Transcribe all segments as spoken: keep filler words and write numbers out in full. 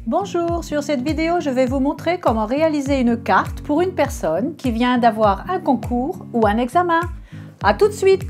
Bonjour, sur cette vidéo, je vais vous montrer comment réaliser une carte pour une personne qui vient d'avoir un concours ou un examen. À tout de suite!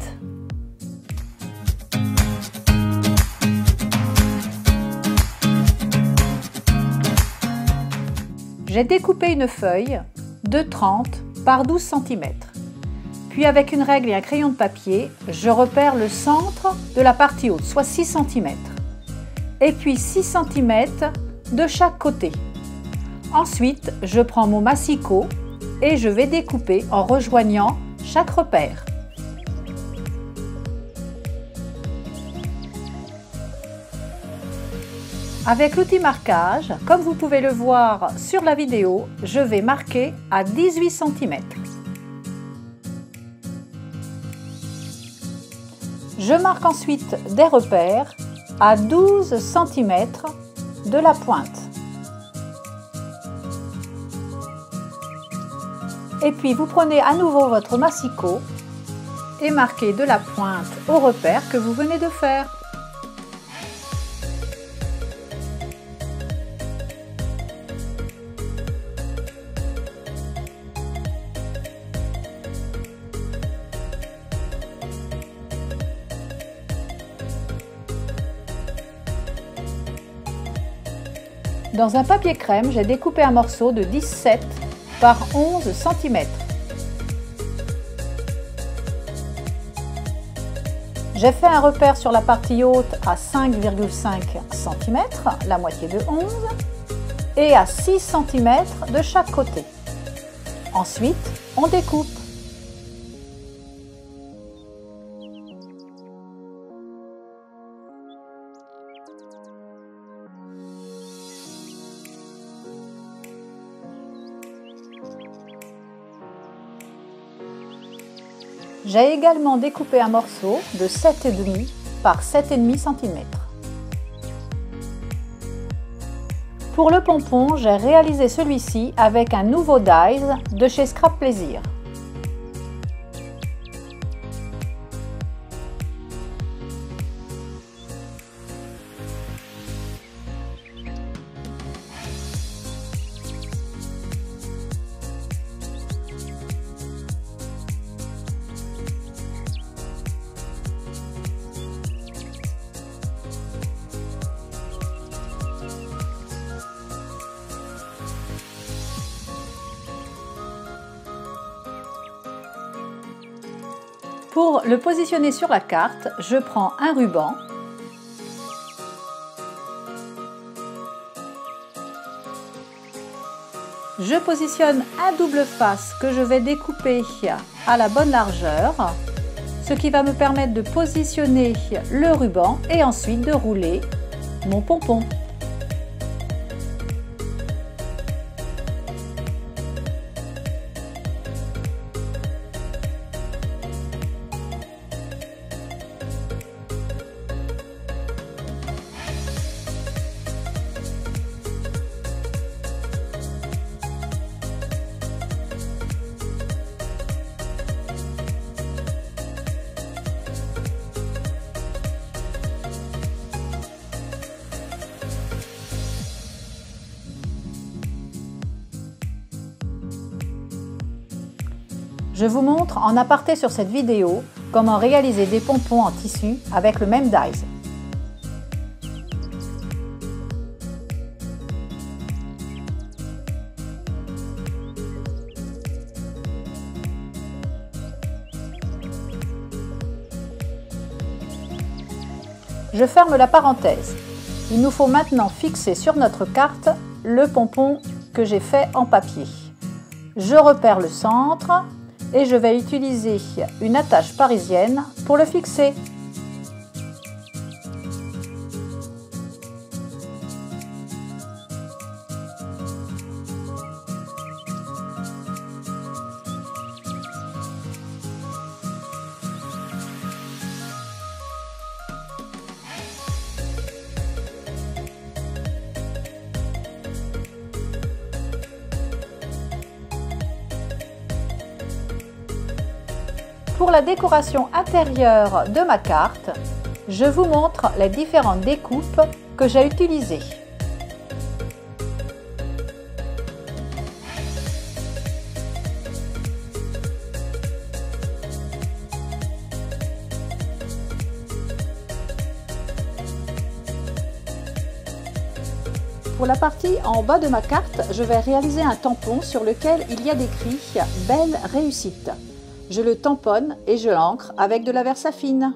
J'ai découpé une feuille de trente par douze centimètres. Puis avec une règle et un crayon de papier, je repère le centre de la partie haute, soit six centimètres. Et puis six centimètres de chaque côté. Ensuite, je prends mon massicot et je vais découper en rejoignant chaque repère. Avec l'outil marquage, comme vous pouvez le voir sur la vidéo, je vais marquer à dix-huit centimètres. Je marque ensuite des repères à douze centimètres de la pointe. Et puis vous prenez à nouveau votre massicot et marquez de la pointe au repère que vous venez de faire. Dans un papier crème, j'ai découpé un morceau de dix-sept par onze centimètres. J'ai fait un repère sur la partie haute à cinq virgule cinq centimètres, la moitié de onze, et à six centimètres de chaque côté. Ensuite, on découpe. J'ai également découpé un morceau de sept virgule cinq par sept virgule cinq centimètres. Pour le pompon, j'ai réalisé celui-ci avec un nouveau dies de chez Scrap Plaisir. Pour le positionner sur la carte, je prends un ruban je positionne un double face que je vais découper à la bonne largeur, ce qui va me permettre de positionner le ruban et ensuite de rouler mon pompon. Je vous montre en aparté sur cette vidéo comment réaliser des pompons en tissu avec le même dies. Je ferme la parenthèse. Il nous faut maintenant fixer sur notre carte le pompon que j'ai fait en papier. Je repère le centre et je vais utiliser une attache parisienne pour le fixer. Pour la décoration intérieure de ma carte, je vous montre les différentes découpes que j'ai utilisées. Pour la partie en bas de ma carte, je vais réaliser un tampon sur lequel il y a décrit « Belle réussite ». Je le tamponne et je l'ancre avec de la Versafine.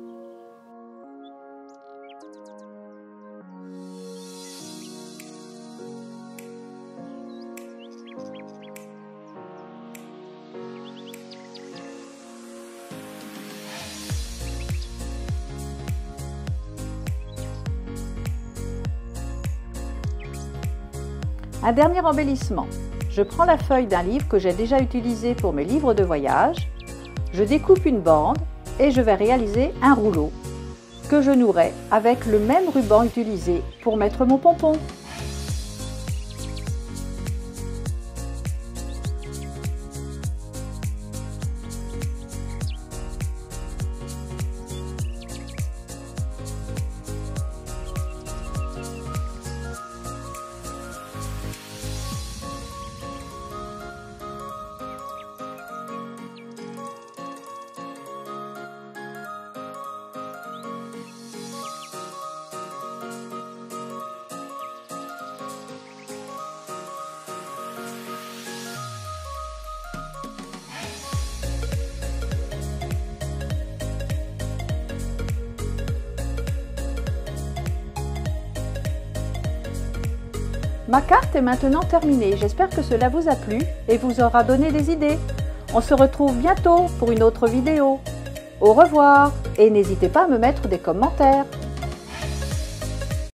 Un dernier embellissement. Je prends la feuille d'un livre que j'ai déjà utilisé pour mes livres de voyage, je découpe une bande et je vais réaliser un rouleau que je nouerai avec le même ruban utilisé pour mettre mon pompon. Ma carte est maintenant terminée, j'espère que cela vous a plu et vous aura donné des idées. On se retrouve bientôt pour une autre vidéo. Au revoir et n'hésitez pas à me mettre des commentaires.